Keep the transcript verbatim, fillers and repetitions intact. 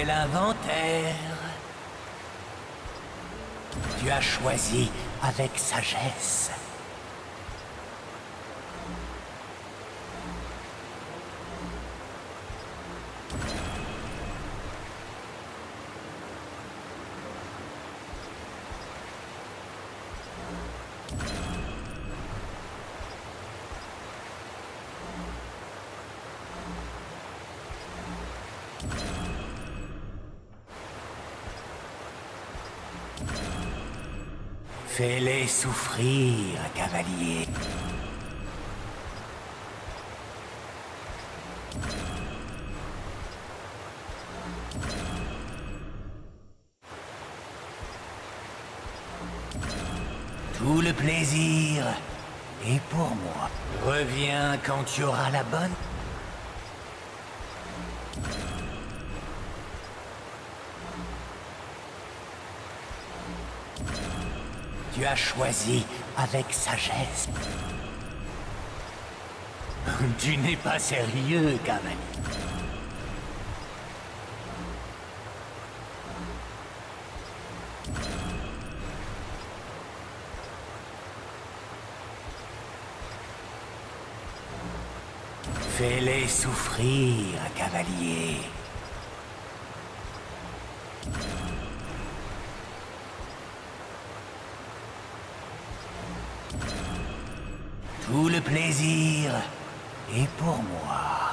Fais l'inventaire. Tu as choisi avec sagesse. Fais-les souffrir, cavalier. Tout le plaisir est pour moi. Reviens quand tu auras la bonne. Tu as choisi avec sagesse. Tu n'es pas sérieux, cavalier. Fais-les souffrir, cavalier. Tout le plaisir est pour moi.